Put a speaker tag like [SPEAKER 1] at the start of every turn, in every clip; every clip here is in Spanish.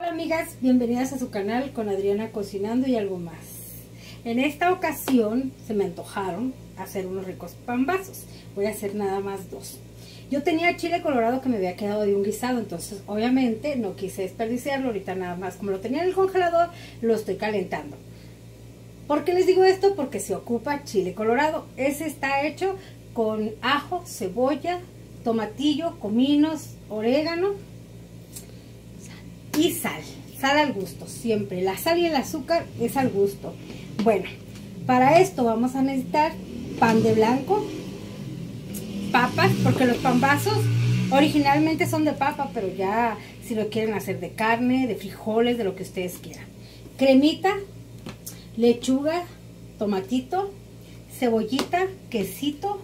[SPEAKER 1] Hola amigas, bienvenidas a su canal con Adriana Cocinando y algo más. En esta ocasión se me antojaron hacer unos ricos pambazos. Voy a hacer nada más dos. Yo tenía chile colorado que me había quedado de un guisado, entonces obviamente no quise desperdiciarlo. Ahorita nada más, como lo tenía en el congelador, lo estoy calentando. ¿Por qué les digo esto? Porque se ocupa chile colorado. Ese está hecho con ajo, cebolla, tomatillo, cominos, orégano y sal. Sal al gusto, siempre. La sal y el azúcar es al gusto. Bueno, para esto vamos a necesitar pan de blanco, papas, porque los pambazos originalmente son de papa, pero ya si lo quieren hacer de carne, de frijoles, de lo que ustedes quieran. Cremita, lechuga, tomatito, cebollita, quesito,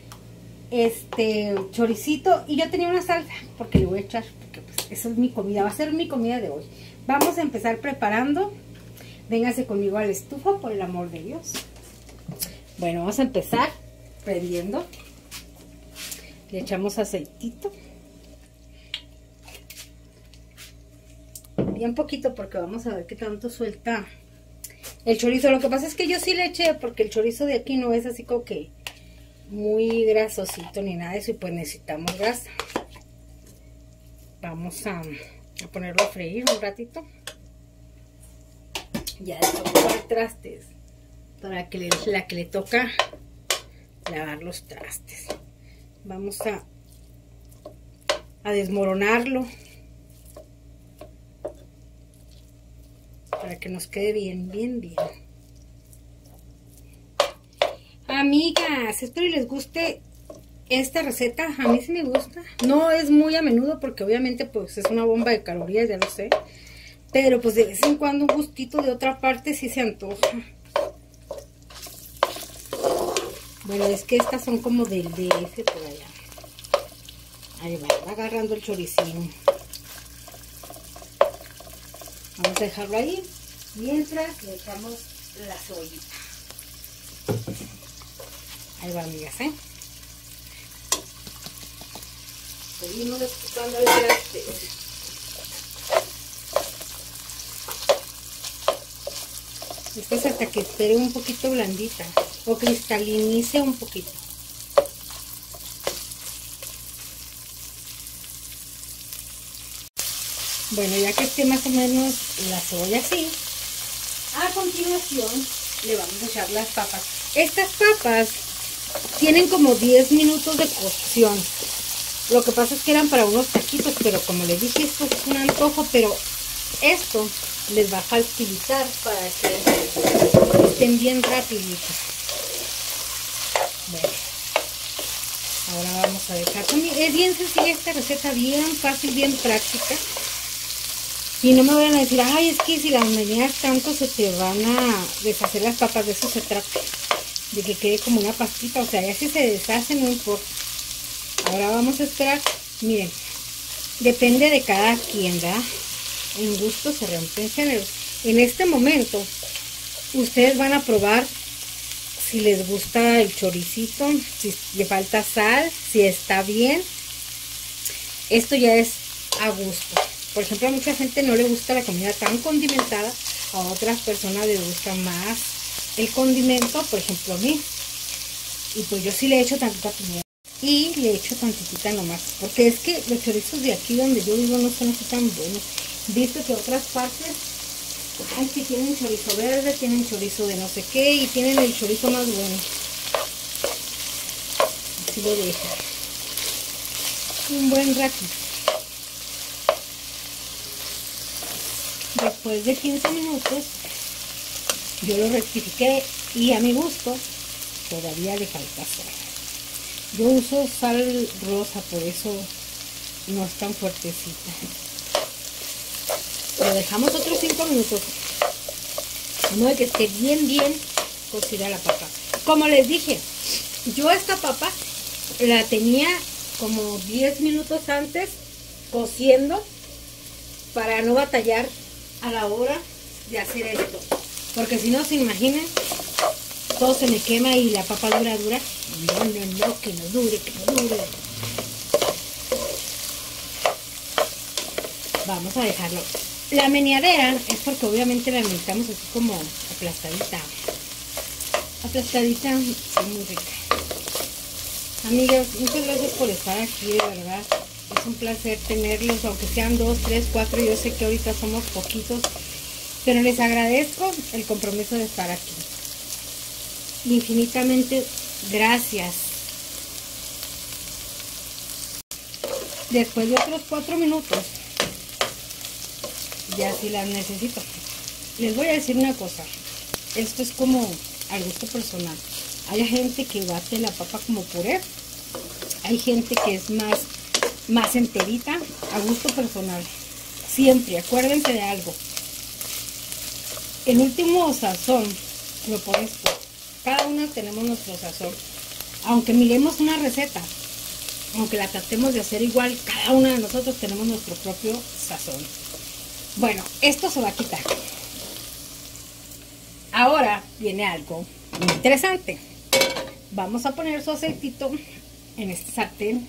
[SPEAKER 1] choricito, y yo tenía una salsa porque le voy a echar, porque pues eso es mi comida, va a ser mi comida de hoy. Vamos a empezar preparando. Véngase conmigo a la estufa, por el amor de Dios. Bueno, vamos a empezar prendiendo. Le echamos aceitito, bien poquito, porque vamos a ver qué tanto suelta el chorizo. Lo que pasa es que yo sí le eché, porque el chorizo de aquí no es así como que muy grasosito ni nada de eso, y pues necesitamos grasa. Vamos a ponerlo a freír un ratito. Ya después lavar trastes, para que la que le toca lavar los trastes. Vamos a desmoronarlo para que nos quede bien. Amigas, espero y les guste esta receta. A mí sí me gusta. No es muy a menudo porque obviamente pues es una bomba de calorías, ya lo sé. Pero pues de vez en cuando un gustito de otra parte sí se antoja. Bueno, es que estas son como del DF por allá. Ahí va agarrando el choricín. Vamos a dejarlo ahí mientras le echamos la cebollita. Ahí va, amigas, seguimos escuchando el traste. Esto es hasta que esté un poquito blandita o cristalinice un poquito. Bueno, ya que esté más o menos la cebolla así, a continuación le vamos a echar las papas. Estas papas tienen como 10 minutos de cocción. Lo que pasa es que eran para unos taquitos, pero como les dije, esto es un antojo, pero esto les va a facilitar para que estén bien rapiditos. Bueno, ahora vamos a dejar. Es bien sencilla esta receta, bien fácil, bien práctica. Y no me vayan a decir, ay, es que si las meneas tanto se te van a deshacer las papas. De eso se trata, de que quede como una pastita. O sea, ya si se deshace no importa. Ahora vamos a esperar. Miren, depende de cada quien, ¿verdad? En gusto se rompen géneros. En este momento ustedes van a probar si les gusta el choricito, si le falta sal, si está bien. Esto ya es a gusto. Por ejemplo, a mucha gente no le gusta la comida tan condimentada, a otras personas les gusta más el condimento, por ejemplo a mí. Y pues yo sí le echo tantita pimienta y le echo tantitita nomás, porque es que los chorizos de aquí donde yo vivo no son así tan buenos. Visto que otras partes, ay, que tienen chorizo verde, tienen chorizo de no sé qué, y tienen el chorizo más bueno. Así lo dejo un buen ratito. Después de 15 minutos yo lo rectifiqué y a mi gusto todavía le falta sal. Yo uso sal rosa, por eso no es tan fuertecita. Lo dejamos otros 5 minutos, de modo que esté bien cocida la papa. Como les dije, yo esta papa la tenía como 10 minutos antes cociendo, para no batallar a la hora de hacer esto, porque si no, se imaginan, todo se me quema y la papa dura. No, que no dure. Vamos a dejarlo La meneadera es porque obviamente la necesitamos así como aplastadita. Aplastadita, es muy rica. Amigas, muchas gracias por estar aquí, de verdad. Es un placer tenerlos, aunque sean 2, 3, 4. Yo sé que ahorita somos poquitos, pero les agradezco el compromiso de estar aquí. Infinitamente gracias. Después de otros 4 minutos, ya si las necesito. Les voy a decir una cosa. Esto es como al gusto personal. Hay gente que bate la papa como puré. Hay gente que es más enterita. A gusto personal. Siempre, acuérdense de algo. El último sazón lo pones tú. Cada uno tenemos nuestro sazón. Aunque miremos una receta, aunque la tratemos de hacer igual, cada uno de nosotros tenemos nuestro propio sazón. Bueno, esto se va a quitar. Ahora viene algo muy interesante. Vamos a poner su aceitito en este sartén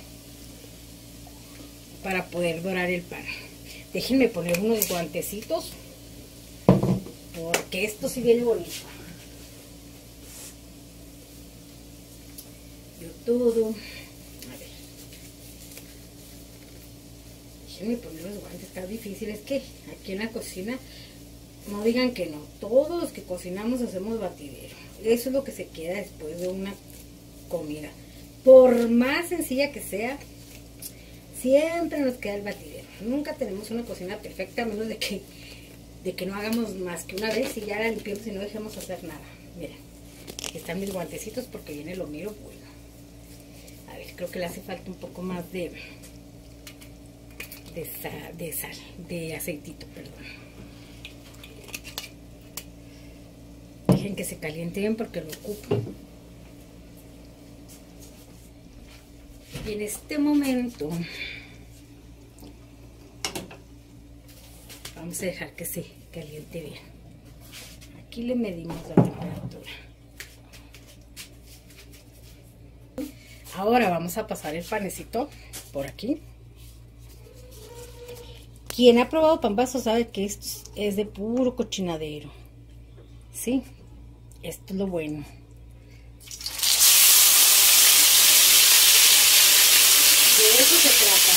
[SPEAKER 1] para poder dorar el pan. Déjenme poner unos guantecitos porque esto sí viene bonito. Yo todo. A ver. Déjenme poner los guantes, está difícil. Es que aquí en la cocina, no digan que no, todos los que cocinamos hacemos batidero. Eso es lo que se queda después de una comida. Por más sencilla que sea, siempre nos queda el batidero. Nunca tenemos una cocina perfecta, a menos de que no hagamos más que una vez y ya la limpiemos y no dejemos hacer nada. Miren, aquí están mis guantecitos porque viene lo mío bueno. A ver, creo que le hace falta un poco más de aceitito, perdón. Dejen que se caliente bien porque lo ocupo. Y en este momento vamos a dejar que se caliente bien. Aquí le medimos la temperatura. Ahora vamos a pasar el panecito por aquí. Quien ha probado pambazo sabe que esto es de puro cochinadero. ¿Sí? Esto es lo bueno. De eso se trata.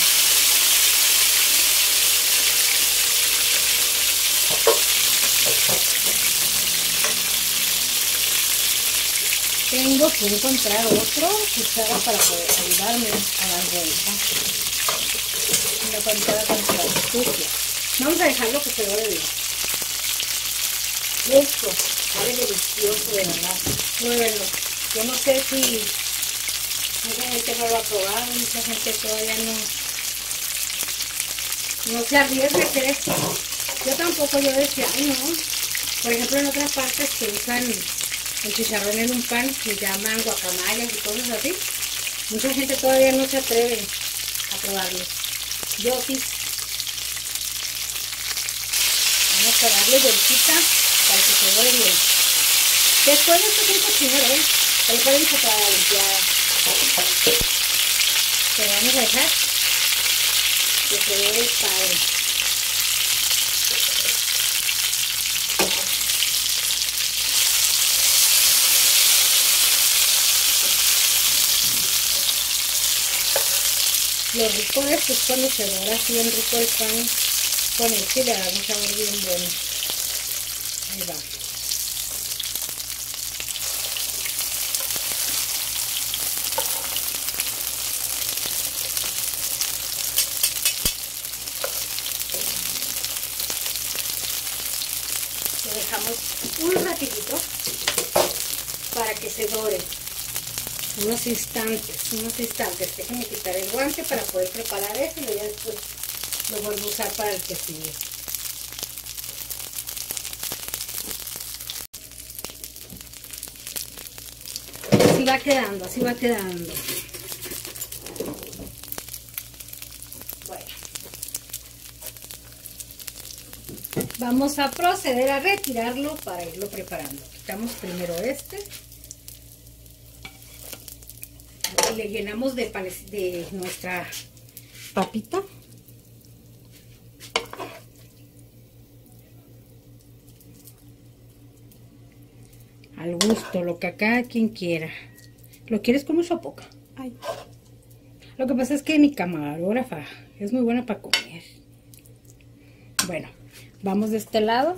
[SPEAKER 1] Tengo que encontrar otro cuchara para poder ayudarme a dar vuelta. Una cuchara tan sucia. Vamos a dejarlo que se dore bien. Esto sabe delicioso, de verdad. Pruébenlo. Yo no sé si mucha gente no lo ha probado, mucha gente todavía no se arriesga a hacer esto. Yo tampoco, yo decía, ay no. Por ejemplo, en otras partes que usan el chicharrón en un pan, que llaman guacamayas y cosas así, mucha gente todavía no se atreve a probarlo. Yo sí. Vamos a darle vueltita para que se dore bien. Después de esto es un cocinero, ahí pueden preparar la limpiada. Pero vamos a dejar que se dore padre. Lo rico de esto es cuando se dora así bien rico el pan con el que le da un sabor bien bueno. Ahí va. Lo dejamos un ratito para que se dore. Unos instantes. Déjenme quitar el guante para poder preparar esto y ya después lo vuelvo a usar para el que sigue. Así va quedando, así va quedando. Bueno. Vamos a proceder a retirarlo para irlo preparando. Quitamos primero este. Le llenamos de nuestra papita. Al gusto, lo que cada quien quiera. ¿Lo quieres con mucho o poca? Ay. Lo que pasa es que mi camarógrafa es muy buena para comer. Bueno, vamos de este lado.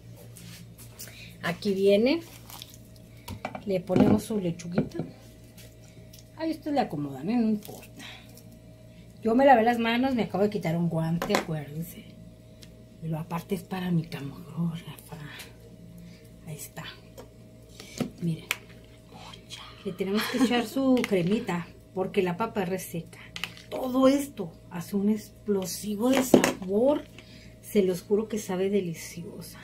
[SPEAKER 1] Aquí viene. Le ponemos su lechuguita. Ahí ustedes le acomodan, no importa. Yo me lavé las manos, me acabo de quitar un guante, acuérdense. Pero aparte es para mi camarógrafa. Ahí está. Miren. Le tenemos que echar su cremita porque la papa es reseca. Todo esto hace un explosivo de sabor. Se los juro que sabe deliciosa.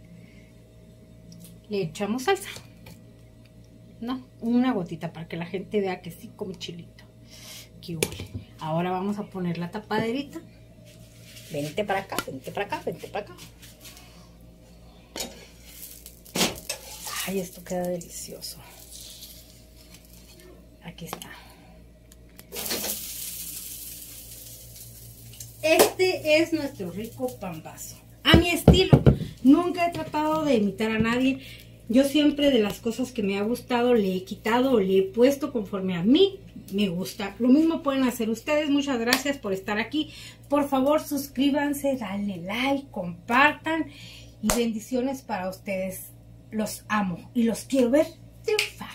[SPEAKER 1] Le echamos salsa. No, una gotita para que la gente vea que sí come chilito. Qué huele. Ahora vamos a poner la tapaderita. Vente para acá, vente para acá, vente para acá. Ay, esto queda delicioso. Aquí está. Este es nuestro rico pambazo. A mi estilo. Nunca he tratado de imitar a nadie. Yo siempre de las cosas que me ha gustado le he quitado o le he puesto conforme a mí me gusta. Lo mismo pueden hacer ustedes. Muchas gracias por estar aquí. Por favor, suscríbanse, denle like, compartan y bendiciones para ustedes. Los amo y los quiero ver triunfar.